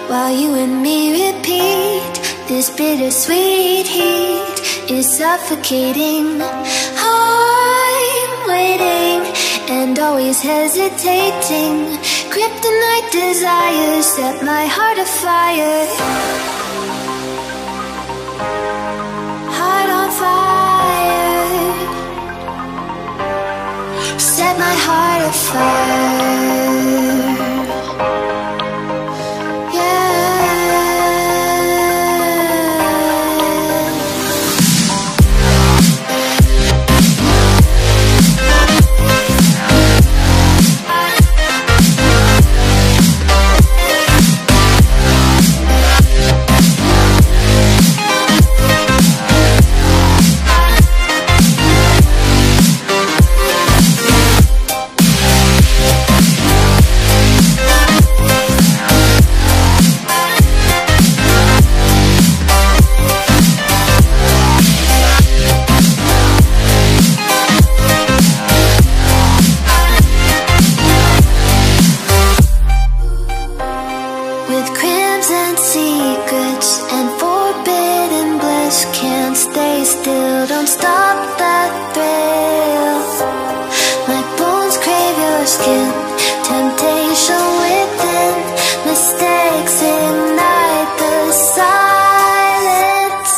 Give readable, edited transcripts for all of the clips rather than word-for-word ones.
while you and me repeat. This bittersweet heat is suffocating. I'm waiting and always hesitating. Kryptonite desires set my heart afire. Heart on fire. Set my heart afire. With crimson secrets and forbidden bliss, can't stay still, don't stop that thrill. My bones crave your skin, temptation within, mistakes ignite the silence.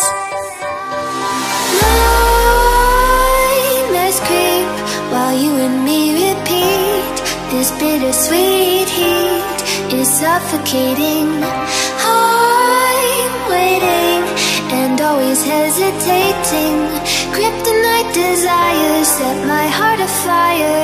Nightmares creep while you and me repeat. This bittersweet heat is suffocating. I'm waiting and always hesitating. Kryptonite desires set my heart afire.